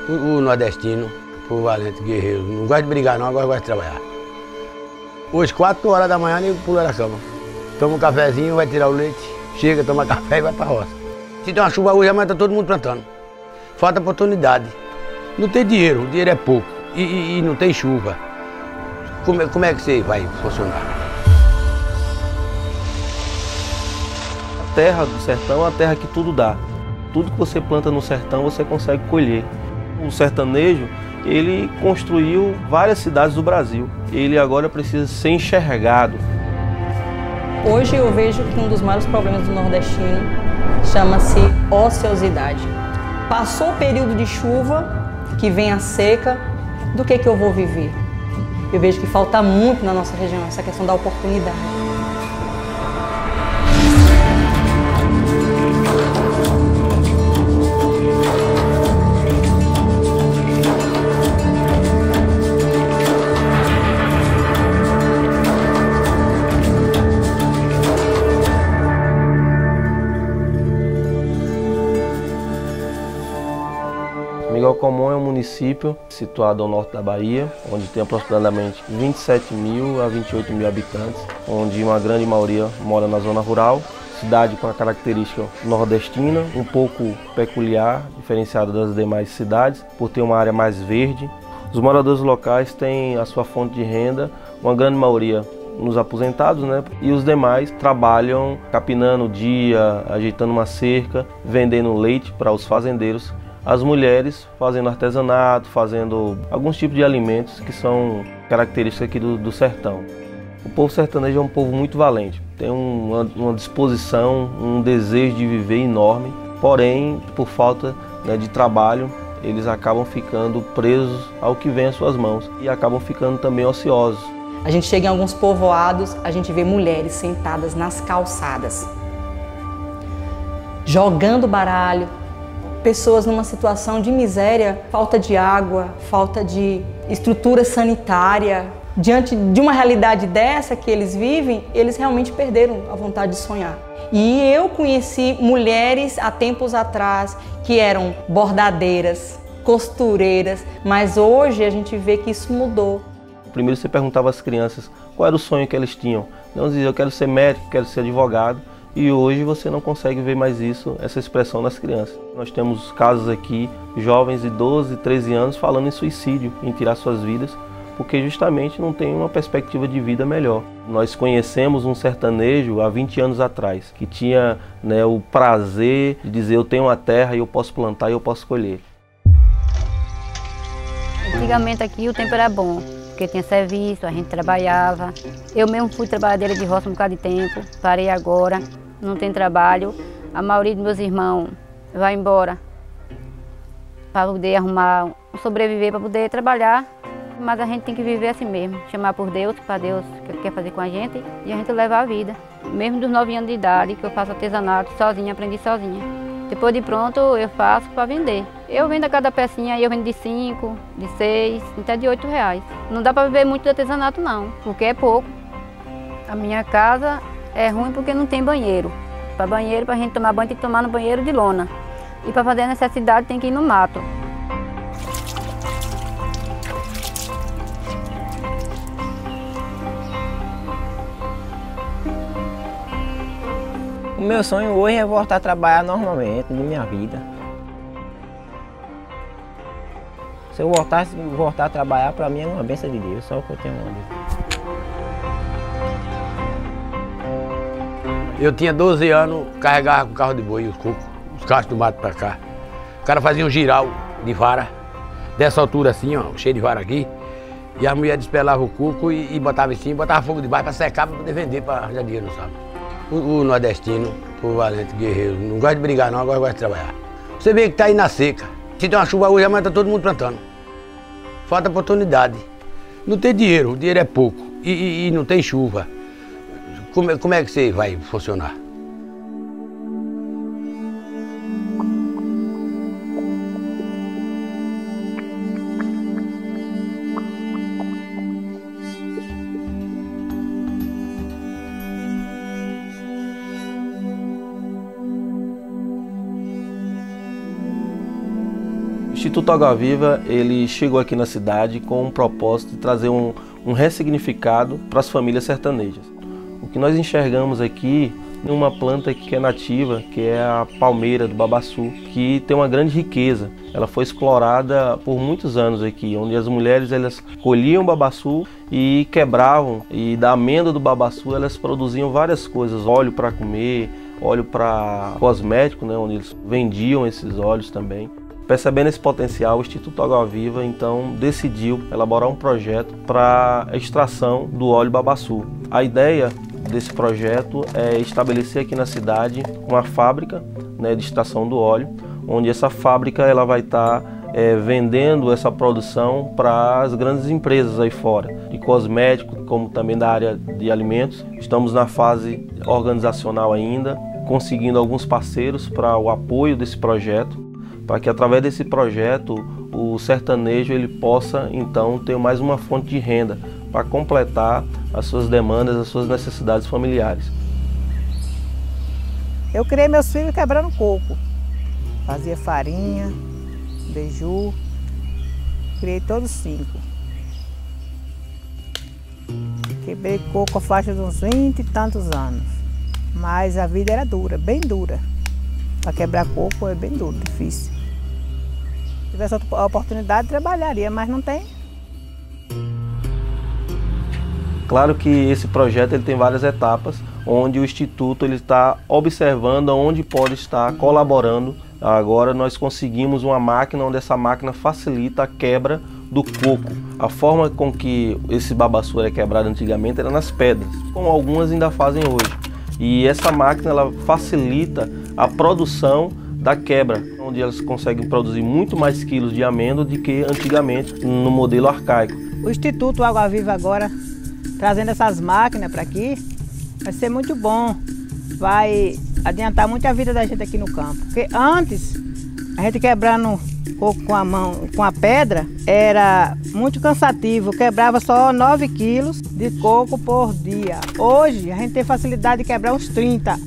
O nordestino, o valente guerreiro, não gosta de brigar não, agora gosta de trabalhar. Hoje, 4 horas da manhã, ele pula da cama. Toma um cafezinho, vai tirar o leite, chega, toma café e vai pra roça. Se tem uma chuva hoje, amanhã tá todo mundo plantando. Falta oportunidade. Não tem dinheiro, o dinheiro é pouco e não tem chuva. Como é que você vai funcionar? A terra do sertão é a terra que tudo dá. Tudo que você planta no sertão, você consegue colher. O sertanejo, ele construiu várias cidades do Brasil. Ele agora precisa ser enxergado. Hoje eu vejo que um dos maiores problemas do nordestino chama-se ociosidade. Passou o período de chuva, que vem a seca, do que eu vou viver? Eu vejo que falta muito na nossa região essa questão da oportunidade. Miguel Comum é um município situado ao norte da Bahia, onde tem aproximadamente 27.000 a 28.000 habitantes, onde uma grande maioria mora na zona rural. Cidade com a característica nordestina, um pouco peculiar, diferenciada das demais cidades, por ter uma área mais verde. Os moradores locais têm a sua fonte de renda, uma grande maioria nos aposentados, né? E os demais trabalham capinando o dia, ajeitando uma cerca, vendendo leite para os fazendeiros. As mulheres fazendo artesanato, fazendo alguns tipos de alimentos que são características aqui do sertão. O povo sertanejo é um povo muito valente, tem uma disposição, um desejo de viver enorme, porém, por falta, né, de trabalho, eles acabam ficando presos ao que vem às suas mãos e acabam ficando também ociosos. A gente chega em alguns povoados, a gente vê mulheres sentadas nas calçadas, jogando baralho, pessoas numa situação de miséria, falta de água, falta de estrutura sanitária. Diante de uma realidade dessa que eles vivem, eles realmente perderam a vontade de sonhar. E eu conheci mulheres há tempos atrás que eram bordadeiras, costureiras, mas hoje a gente vê que isso mudou. Primeiro você perguntava às crianças qual era o sonho que eles tinham. Elas diziam, eu quero ser médico, quero ser advogado. E hoje você não consegue ver mais isso, essa expressão nas crianças. Nós temos casos aqui, jovens de 12, 13 anos falando em suicídio, em tirar suas vidas, porque justamente não tem uma perspectiva de vida melhor. Nós conhecemos um sertanejo há 20 anos atrás, que tinha, né, o prazer de dizer eu tenho uma terra e eu posso plantar e eu posso colher. Antigamente aqui o tempo era bom, porque tinha serviço, a gente trabalhava. Eu mesmo fui trabalhadeira de roça um bocado de tempo, parei agora. Não tem trabalho, a maioria dos meus irmãos vai embora para poder arrumar, sobreviver, para poder trabalhar, mas a gente tem que viver assim mesmo, chamar por Deus, para Deus que Ele quer fazer com a gente e a gente levar a vida. Mesmo dos 9 anos de idade, que eu faço artesanato sozinha, aprendi sozinha. Depois de pronto eu faço para vender. Eu vendo a cada pecinha, eu vendo de 5, de 6, até de 8 reais. Não dá para viver muito de artesanato não, porque é pouco. A minha casa é ruim porque não tem banheiro. Para banheiro, para a gente tomar banho, tem que tomar no banheiro de lona. E para fazer a necessidade tem que ir no mato. O meu sonho hoje é voltar a trabalhar normalmente na minha vida. Se eu voltar a trabalhar, para mim é uma bênção de Deus, só o que eu tenho a dizer. Eu tinha 12 anos, carregava com carro de boi, os cachos do mato pra cá. O cara fazia um giral de vara, dessa altura assim, ó, cheio de vara aqui. E a mulher despelava o cuco e botava em cima, botava fogo debaixo pra secar, pra poder vender pra arranjar dinheiro no sábado. O nordestino, o valente guerreiro, não gosta de brigar não, agora gosta de trabalhar. Você vê que tá aí na seca. Se tem uma chuva hoje, amanhã tá todo mundo plantando. Falta oportunidade. Não tem dinheiro, o dinheiro é pouco e não tem chuva. Como é que você vai funcionar? Instituto Água Viva, ele chegou aqui na cidade com um propósito de trazer um ressignificado para as famílias sertanejas. O que nós enxergamos aqui é uma planta que é nativa, que é a palmeira do babaçu, que tem uma grande riqueza. Ela foi explorada por muitos anos aqui, onde as mulheres elas colhiam babaçu e quebravam, e da amêndoa do babaçu elas produziam várias coisas, óleo para comer, óleo para cosmético, né, onde eles vendiam esses óleos também. Percebendo esse potencial, o Instituto Água Viva então decidiu elaborar um projeto para a extração do óleo babaçu. A ideia desse projeto é estabelecer aqui na cidade uma fábrica, né, de extração do óleo, onde essa fábrica ela vai estar vendendo essa produção para as grandes empresas aí fora, de cosméticos, como também da área de alimentos. Estamos na fase organizacional ainda, conseguindo alguns parceiros para o apoio desse projeto, para que através desse projeto o sertanejo ele possa então ter mais uma fonte de renda para completar as suas demandas, as suas necessidades familiares. Eu criei meus filhos quebrando coco, fazia farinha, beiju, criei todos 5. Quebrei coco a faixa de uns 20 e tantos anos, mas a vida era dura, bem dura. Para quebrar coco é bem duro, difícil. Se tivesse a oportunidade, trabalharia, mas não tem. Claro que esse projeto ele tem várias etapas, onde o Instituto está observando onde pode estar colaborando. Agora nós conseguimos uma máquina onde essa máquina facilita a quebra do coco. A forma com que esse babaçu era quebrado antigamente era nas pedras, como algumas ainda fazem hoje. E essa máquina ela facilita a produção da quebra, onde elas conseguem produzir muito mais quilos de amêndoa do que antigamente no modelo arcaico. O Instituto Água Viva agora, trazendo essas máquinas para aqui, vai ser muito bom. Vai adiantar muito a vida da gente aqui no campo. Porque antes, a gente quebrando coco com a mão, com a pedra, era muito cansativo. Quebrava só 9 quilos de coco por dia. Hoje, a gente tem facilidade de quebrar uns 30.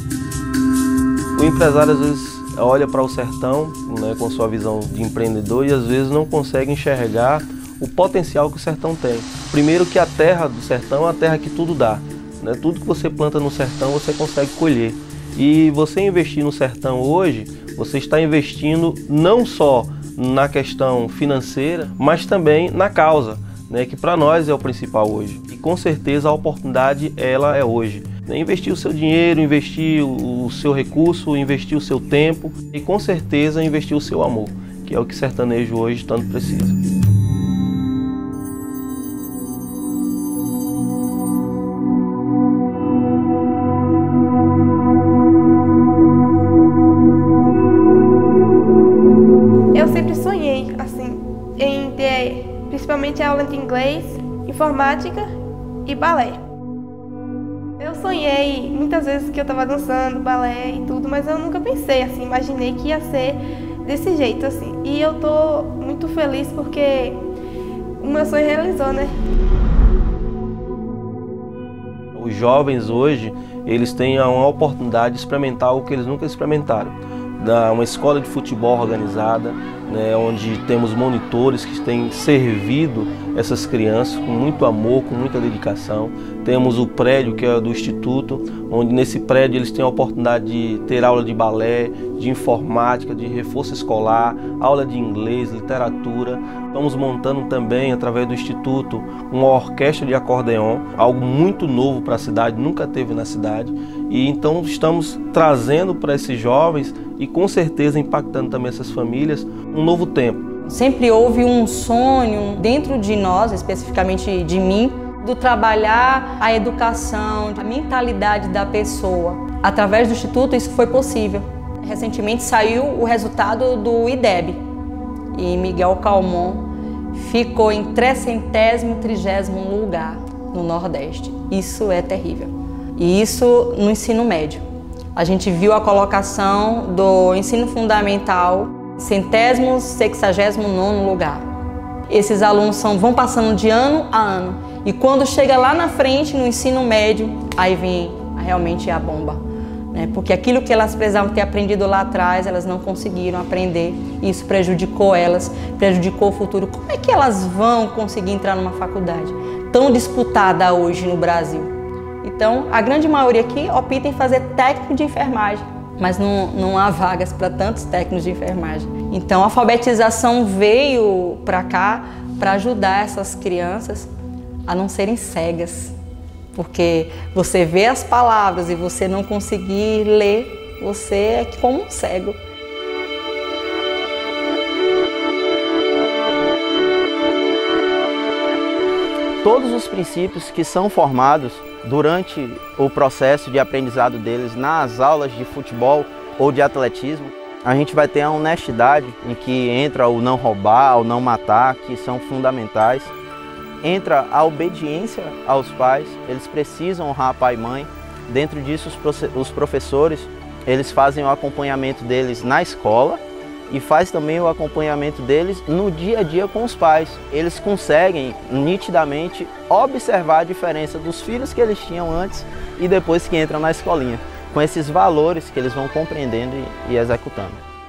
O empresário, às vezes, olha para o sertão, né, com sua visão de empreendedor e, às vezes, não consegue enxergar o potencial que o sertão tem. Primeiro que a terra do sertão é uma terra que tudo dá. Né? Tudo que você planta no sertão, você consegue colher. E você investir no sertão hoje, você está investindo não só na questão financeira, mas também na causa, né, que para nós é o principal hoje. E com certeza a oportunidade ela é hoje. Investir o seu dinheiro, investir o seu recurso, investir o seu tempo e com certeza investir o seu amor, que é o que sertanejo hoje tanto precisa. Eu sempre sonhei assim em ter principalmente aula de inglês, informática e balé. Eu sonhei muitas vezes que eu estava dançando balé e tudo, mas eu nunca pensei assim, imaginei que ia ser desse jeito assim. E eu tô muito feliz porque o meu sonho realizou, né? Os jovens hoje, eles têm uma oportunidade de experimentar algo que eles nunca experimentaram. Uma escola de futebol organizada, né, onde temos monitores que têm servido essas crianças com muito amor, com muita dedicação. Temos o prédio que é do Instituto, onde nesse prédio eles têm a oportunidade de ter aula de balé, de informática, de reforço escolar, aula de inglês, literatura. Estamos montando também, através do Instituto, uma orquestra de acordeon, algo muito novo para a cidade, nunca teve na cidade. E então estamos trazendo para esses jovens e com certeza impactando também essas famílias um novo tempo. Sempre houve um sonho dentro de nós, especificamente de mim, do trabalhar a educação, a mentalidade da pessoa. Através do Instituto isso foi possível. Recentemente saiu o resultado do IDEB e Miguel Calmon ficou em 330º lugar no Nordeste. Isso é terrível. E isso no ensino médio. A gente viu a colocação do ensino fundamental, 169º lugar. Esses alunos vão passando de ano a ano. E quando chega lá na frente, no ensino médio, aí vem realmente a bomba. né? Porque aquilo que elas precisavam ter aprendido lá atrás, elas não conseguiram aprender. Isso prejudicou elas, prejudicou o futuro. Como é que elas vão conseguir entrar numa faculdade tão disputada hoje no Brasil? Então, a grande maioria aqui opta em fazer técnico de enfermagem, mas não há vagas para tantos técnicos de enfermagem. Então, a alfabetização veio para cá para ajudar essas crianças a não serem cegas. Porque você vê as palavras e você não conseguir ler, você é como um cego. Todos os princípios que são formados durante o processo de aprendizado deles nas aulas de futebol ou de atletismo, a gente vai ter a honestidade, em que entra o não roubar, o não matar, que são fundamentais. Entra a obediência aos pais, eles precisam honrar pai e mãe. Dentro disso, os professores, eles fazem o acompanhamento deles na escola e faz também o acompanhamento deles no dia a dia com os pais. Eles conseguem nitidamente observar a diferença dos filhos que eles tinham antes e depois que entram na escolinha, com esses valores que eles vão compreendendo e executando.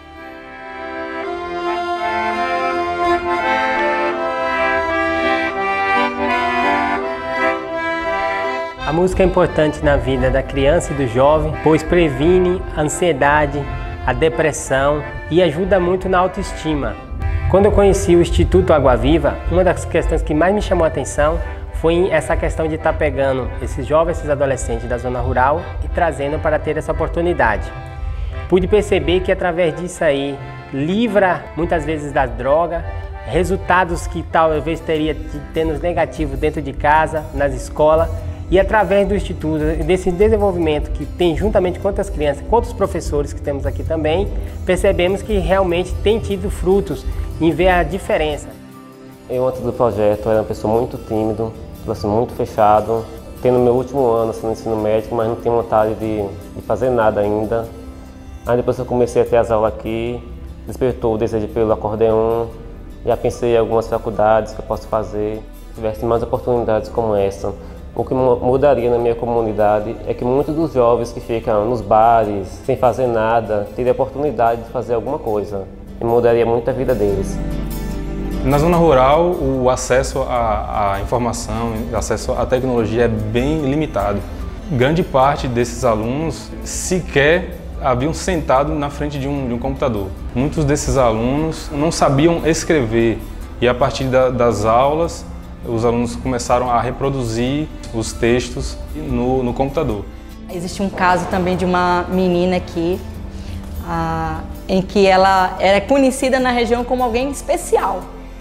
A música é importante na vida da criança e do jovem, pois previne a ansiedade, a depressão e ajuda muito na autoestima. Quando eu conheci o Instituto Água Viva, uma das questões que mais me chamou a atenção foi essa questão de estar pegando esses jovens, esses adolescentes da zona rural e trazendo para ter essa oportunidade. Pude perceber que através disso aí, livra muitas vezes da droga, resultados que talvez teria tendo negativos dentro de casa, nas escolas, e através do Instituto, desse desenvolvimento que tem juntamente com outras crianças, com outros professores que temos aqui também, percebemos que realmente tem tido frutos em ver a diferença. Eu, antes do projeto, era uma pessoa muito tímida, assim, muito fechado, tendo meu último ano assim, no ensino médio, mas não tinha vontade de fazer nada ainda. Aí depois que eu comecei a ter as aulas aqui, despertou o desejo pelo acordeon, já pensei em algumas faculdades que eu posso fazer, se tivesse mais oportunidades como essa. O que mudaria na minha comunidade é que muitos dos jovens que ficam nos bares, sem fazer nada, teriam a oportunidade de fazer alguma coisa. E mudaria muito a vida deles. Na zona rural, o acesso à informação, o acesso à tecnologia é bem limitado. Grande parte desses alunos sequer haviam sentado na frente de um computador. Muitos desses alunos não sabiam escrever e a partir das aulas, os alunos começaram a reproduzir os textos no computador. Existe um caso também de uma menina aqui, em que ela era conhecida na região como alguém especial.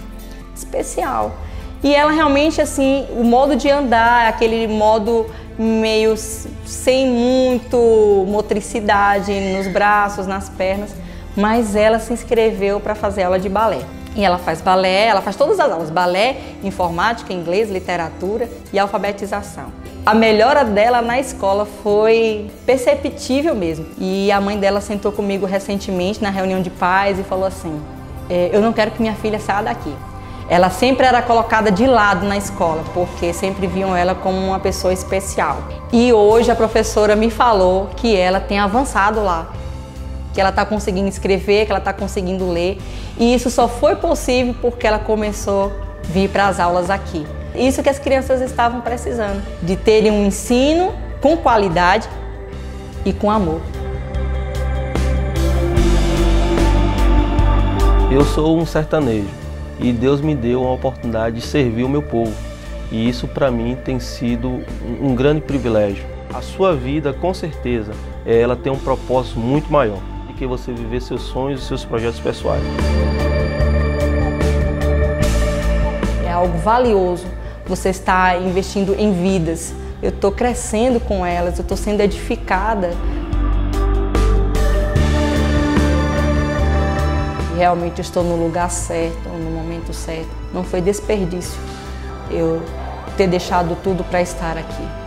E ela realmente, assim, o modo de andar, aquele modo meio sem muito motricidade nos braços, nas pernas, mas ela se inscreveu para fazer aula de balé. E ela faz balé, ela faz todas as aulas, balé, informática, inglês, literatura e alfabetização. A melhora dela na escola foi perceptível mesmo. E a mãe dela sentou comigo recentemente na reunião de pais e falou assim, eu não quero que minha filha saia daqui. Ela sempre era colocada de lado na escola, porque sempre viam ela como uma pessoa especial. E hoje a professora me falou que ela tem avançado lá, que ela está conseguindo escrever, que ela está conseguindo ler. E isso só foi possível porque ela começou a vir para as aulas aqui. Isso que as crianças estavam precisando, de terem um ensino com qualidade e com amor. Eu sou um sertanejo e Deus me deu a oportunidade de servir o meu povo. E isso para mim tem sido um grande privilégio. A sua vida, com certeza, ela tem um propósito muito maior do que você viver seus sonhos e seus projetos pessoais. É algo valioso você estar investindo em vidas. Eu estou crescendo com elas, eu estou sendo edificada. E realmente eu estou no lugar certo, no momento certo. Não foi desperdício eu ter deixado tudo para estar aqui.